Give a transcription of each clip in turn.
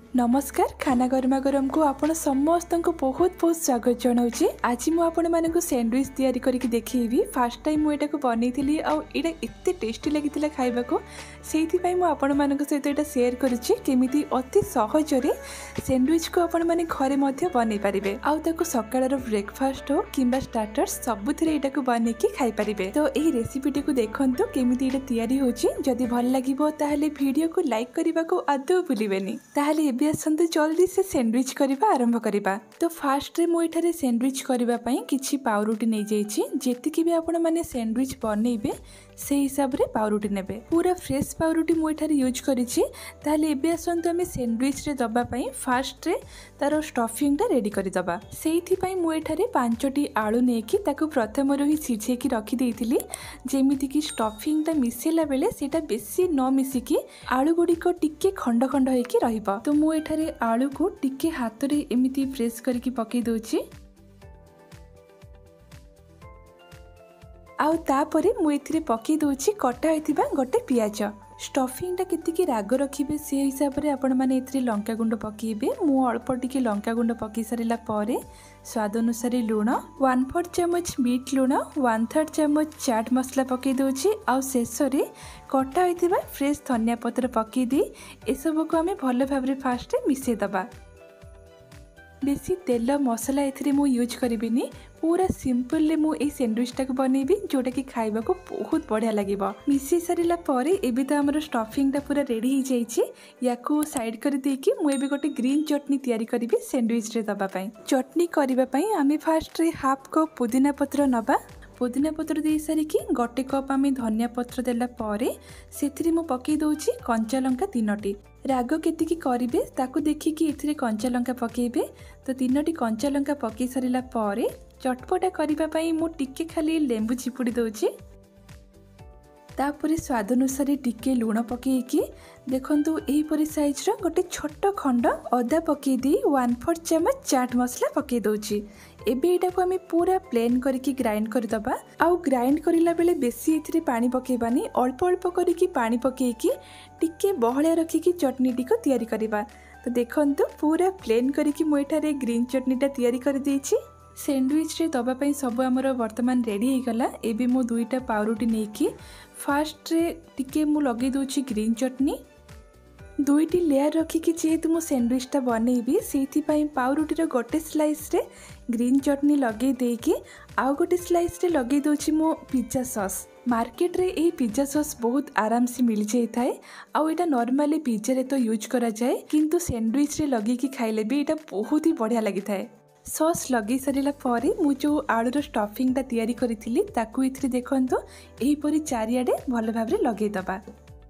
नमस्कार खाना गरमा गरम को आपण समस्त को बहुत बहुत स्वागत जनाऊँगी। आज मु आपण मानक सैंडविच तैयारी करके देखी। फास्ट टाइम मुझे बनई आईटा एत टेस्टी लगी खाइबा को से आपण मान सहित यहाँ सेयार करुच्ची केमी अति सहजरे सैंडविच को आपण मैंने घरे बनई पारे आउ सकाळ ब्रेकफास्ट हो कि स्टार्टर्स सबुथिरे यहाँ बनईकी खाई पारे। तो यही रेसिपीटी को देखु केमी यहाँ तैयारी होची। जदि भल लगिबो ताहले वीडियो को लाइक करने को आदौ भूलिबेनी। ताहले एबे आसंतु जल्दी से सैंडविच करबा आरंभ करबा। तो फास्ट रे मु एठारे सैंडविच करबा पई किछि पाउरुटी नै जाइछि। जेतिकि भी आपण माने सैंडविच बनैबे से हिसाब रे पाउरुटी नेबे। पूरा फ्रेश पाउरुटी मु एठारे यूज करिछि। ताहले एबे आसंतु हमें सैंडविच रे दबा पई फास्ट रे तारो स्टफिंग टा रेडी करि दबा। सेहिथि पई मु एठारे 5टी आलू नेकी ताकु प्रथम रो ही सिझे की रखि देइथिली जेमिति कि स्टफिंग टा मिसेला बेले सेटा बेसी न मिसी की आलू गुडी को टिके खंड खंड होई की रहिबो। तो मु एठारे आलू को टिके हाथ रे एमिति प्रेस करके पकई दोछि। आउ तापरे मु एथिरे पकई दोछि कटा होइतिबा गोटे पियाज। स्टफिंग टा केतिकी राग रखिबे से हिसाब रे आपण माने एथिरे लंका गुंड पकेइबे। मु अल्प टिके लंका गुंड पकई सारिला परे स्वाद अनुसार लूण 1/4 चमच बीट लूण 1/3 चमच चाट मसला पकई दोछि। आउ शेष रे कटा होइतिबा फ्रेश धनिया पत्र पकई दी ए सब को हमें भल भाबरे फास्ट मिसै दबा। बेसी तेल मसला एथिरे मु यूज करिबिनी। पूरा सिंपल मु ए सैंडविच टाक बनैबी जोटा कि खाइबा को बहुत बढ़िया लागिबो। मिसै सारिला परे एबे तो हमर स्टफिंग टा पूरा रेडी हो जाइछि। याकू साइड कर देकी मु एबे गोटे ग्रीन चटनी तैयारी करिबी सैंडविच रे दबा पई। चटनी करिबा पई आमे फास्ट रे हाफ कप पुदीना पत्र नबा। पुदीना पत्र दे सारिकी गोटे कप आमे धनिया पत्र देला परे सेथिरे मु पकई दोछि कंचा लंका 3टी। राग केतिकी करिवे ताकू देखिकी एथिरे कंचा लंका पकेइबे। तो 3टी कंचा लंका पकई सारिला परे चटपटा करिबा पई मु टिके खाली लेंबू चिपुडी दोछि। तापरे स्वाद अनुसार टिके लूण पकेइकी देखंतु एही परि साइज रो गोटे छोट खंड अदा पकई दी 1/4 चमच चाट मसला पकई दोछि। एबे एटा को हमें पूरा प्लेन करके ग्राइंड कर दबा। आउ ग्राइंड करिला बेले बेसी एथिरे पानी पकेइबानी अल्प अल्प करके पानी पकेइकी टिके बहळिया रखिकी चटनी टी को तैयारी करबा। तो देखंतु पूरा प्लेन करके मु एठारे ग्रीन चटनी टा तैयारी कर देछि। सैंडविच रे दबा पई सब हमर वर्तमान रेडी हो गला। एबे मु दुईटा पाउरुटी नेकी फास्ट रे टिके मु लगे दोछि ग्रीन चटनी। दुईटी लेयर रखिकी जेहेतु मु सैंडविच टा बनैबी सेथि पई पाउरुटी रो गोटे स्लाइस रे ग्रीन चटनी लगे देकी आउ गोटे स्लाइस रे लगे दोछि मु पिज्जा सॉस। मार्केट रे ए पिज्जा सॉस बहुत आराम से मिल जाई थाए। आउ एटा नॉर्मली पिज्जा रे तो यूज करा जाए किंतु सैंडविच रे लगे की खाइले भी एटा बहुत ही बढ़िया लगी थाए। सॉस लगे सारिला परे मु जो आलू रो स्टफिंग टा तैयारी करिथिली ताकू इथरे देखंतो एही परी चारियाडे भल भाबरे लगे दबा।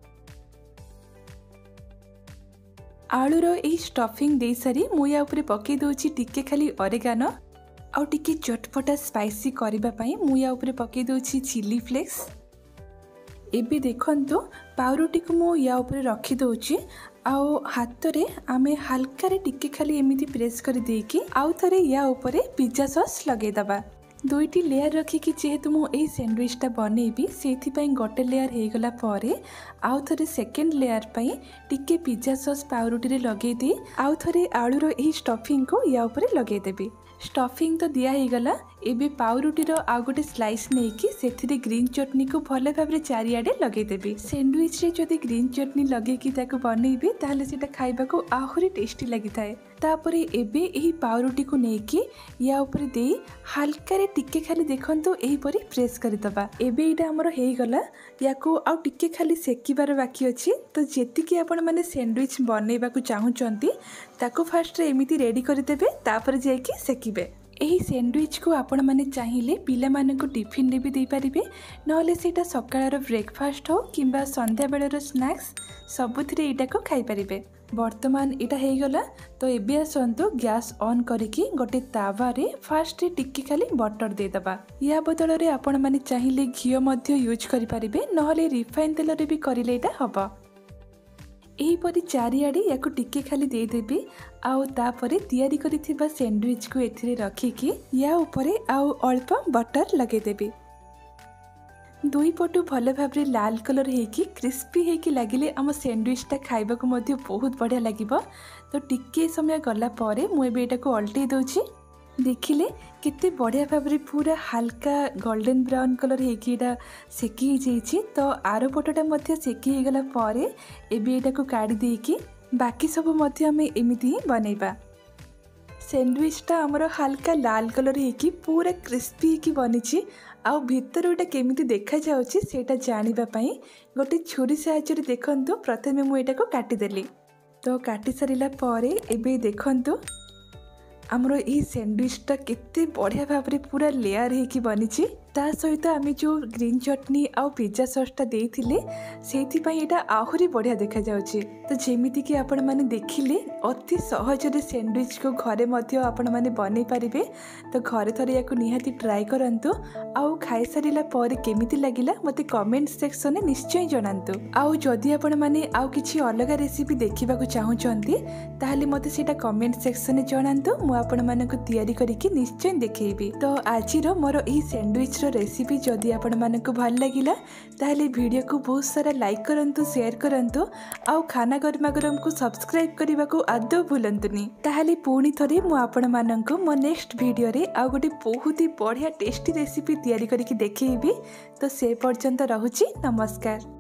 आलू रो एही स्टफिंग दे सारी मु या ऊपर पकई दोछि टिके खाली ऑरिगानो आउ टिके चटपटा स्पाइसी करबा पई मु या ऊपर पकई दोछि चिली फ्लेक्स। एबे देखंतो पाउरुटी को मु या ऊपर रखी दोछि आउ हाथ रे आमे हल्का रे टिके खाली एमिति प्रेस कर देकी आउ थरे या ऊपर पिज्जा सॉस लगे दबा। दुईटी लेयर रखिकी जेहेतु मु एही सैंडविच टा बनैबी सेथि पई गोटे लेयर हे गला परे आउ थरे सेकंड लेयर पई टिके पिज्जा सॉस पाउरुटी रे लगे दे आउ थरे आलू रो एही स्टफिंग को या ऊपर लगे देबी। स्टफिंग तो दिया ही गला। एबे पाउरुटी रो आ गोटे स्लाइस नेकी सेथिरे ग्रीन चटनी को भले भाबरे चारियाडे लगे देबी। सैंडविच रे जदि ग्रीन चटनी लगे की ताको बनैबे ताहले सेटा खाइबा को आहुरी टेस्टी लागि थाए। तापरे एबे एही पाउरुटी को नेकी या ऊपर दे हल्का रे टिके खाली देखंतो एही परी प्रेस करि दबा। एबे एटा हमर हेई गला। याको आ टिके खाली सेकिबार बाकी अछि। तो जेतिकी आपण माने सैंडविच बनैबा को चाहुचंती ताको फास्ट रे एमिति रेडी करि देबे तापर जेकी सेकिबे। एही सैंडविच को आपण माने चाहिए पिला माने को टिफिन रे भी दे पारिबे नहले सेटा सकाळर ब्रेकफास्ट हो किंबा संध्या बेलर स्नैक्स सबुथिरे एटा को खाई पारिबे। वर्तमान एटा हे गला। तो एबे आसंतु गैस ऑन करके गोटे तावा रे फास्ट रे टिक्की खाली बटर दे दबा। या बदल रे आपण माने चाहिए घियो मध्य यूज करि पारिबे नहले रिफाइन तेल रे भी करिले एटा हबो। एही परी चारियाडे याको टिके खाली दे देबी आउ तापरे तैयारी करिथिबा सैंडविच को एथिरे रखिकी या ऊपरे आउ अल्प बटर लगे देबी। दुई पटु भल भाव लाल कलर होगी क्रिस्पी होगी लगिले आम सैंडविचटा खाइबा बहुत बढ़िया लगे। तो टिके समय गला मुझे यहाँ को अल्टे दूची देखिले केते बढ़िया भाव पूरा हल्का गोल्डन ब्राउन कलर होगी सेकी जाइए। तो आर पटटा सेकी गला एबे को काढ़ी देकी बाकी सब एमती ही बनइबा। सैंडविचटा आमर हल्का लाल कलर होगी पूरा क्रिस्पी होगी बनी आउ भितर गोटे केमिति देखा जाउछि सेटा जानिबा पई गोटे छुरी साहाय्य देखंतु। प्रथमे मु एटा को काटिदेली तो काटी सारिला परे एबे देखंतु आमर यही सैंडविचटा केते बढ़िया भाव पूरा लेयर होगी बनी। ता सहित आम जो ग्रीन चटनी आउ पिज्जा सॉसटा देइथिले सेइथिपई एटा आहुरी बढ़िया देखा जाउछि। तो जेमिति कि आपण माने देखिले अति सहज रे सैंडविच को घरे मध्य आपण माने बनै पारिबे। तो घरे थरे याकु निहाती ट्राई करंतु आउ खाइ सारिला परे केमिति लागिला मते कमेंट सेक्शन में निश्चय जणांतु। आउ जदि आपण माने आउ किछि अलग रेसिपी देखिबाकू चाहुचंती ताहाले मते सेटा कमेंट सेक्शन में जणांतु। मु आपण मानकु तयारी करिकि निश्चय देखैबी। तो आजिरो मोर एही सैंडविच रेसिपी जदि आपण मानकु भल लागिला ताहले वीडियो को बहुत सारा लाइक करंतु शेयर करंतु आउ खाना गरमा गरम को सब्सक्राइब करने को आदौ भूलंतुनी। ताहले पुणी थरे मु आपण मानकु मो नेक्स्ट वीडियो रे आउ गोटे बहुत ही बढ़िया टेस्टी रेसिपी तैयारी करके देखैबी। तो से पर्यंत रहुची नमस्कार।